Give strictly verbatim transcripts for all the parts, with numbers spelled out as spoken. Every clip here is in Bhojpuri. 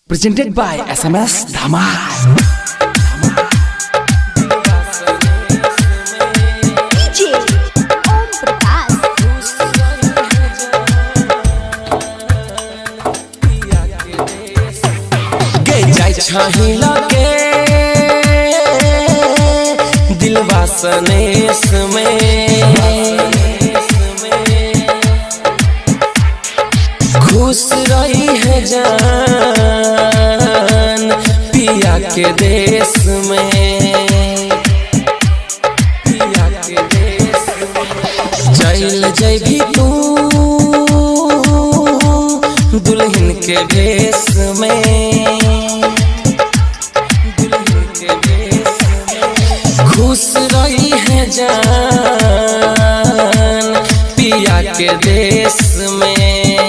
Presented by S M S Dhamal. छाही लगे दिलवा सनेस में खुश रही है जान पिया के देश में, पिया के देश में चल जैभी तू दुल्हन के भेष में, खुश रही है जान पिया के देश में।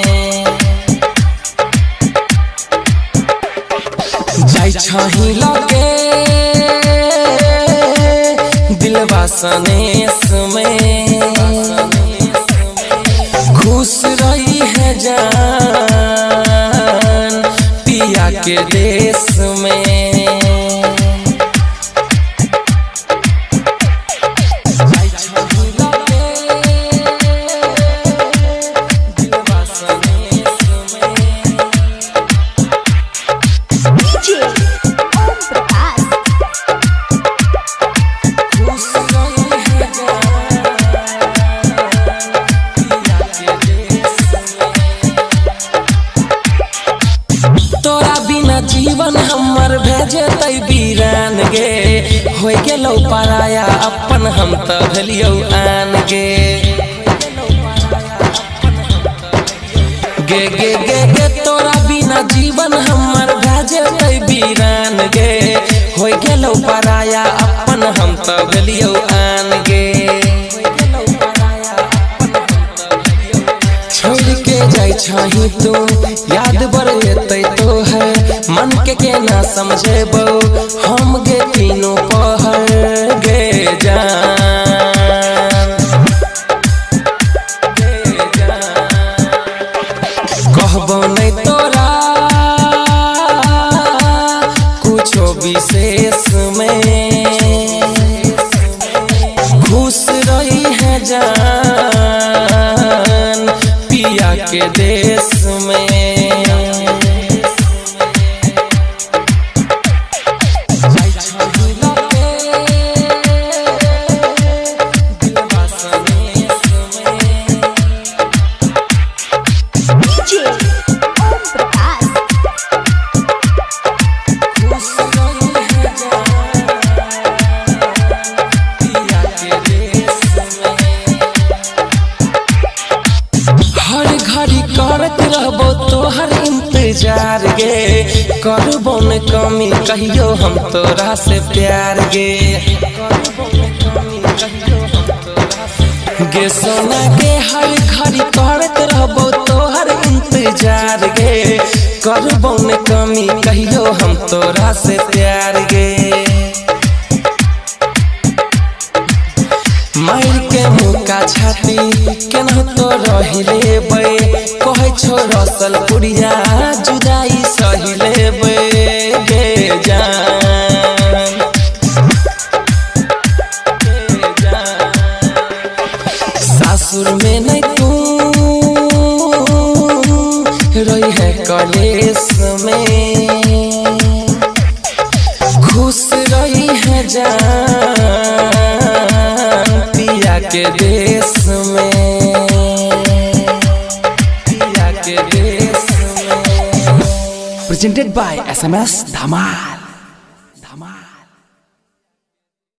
जाय छाही लगे दिलवा सनेस में खुश रही है जान पिया के देश में। जीवन हमर भेजे तई बीरान गे हो गेलो पराया अपन हम त भेलियो आन गे गे गे गे गे तोरा बिना जीवन हमर भेजे तई बीरान गे हो गेलो पराया अपन हम त भेलियो आन गे। छोड़ के जाय छाही तू याद बरतै तो है मन के के ना समझेबो हम गे तीनों पहर गे जान गे जान कहबो नहीं तोरा कुछो विशेष में खुश रही है जान पिया के देश में। करत रहबो तोहर इंतजार गे करबो न कमी कहियो हम तोरा से प्यार गे गे सोना गे हर घड़ी करत रहबो तोहर इंतजार गे करबो न कमी कहियो हम तोरा से प्यार गे। मार के मुका छाती केना तो रही लेबै कहे छो रसल पुरिया जुदाई सही लेबै गे जान गे जान सासुर में नहीं तू रही है कलेश में खुश रही है जान पिया के देश में, पिया के देश में। Presented by S M S Dhamal. Dhamal.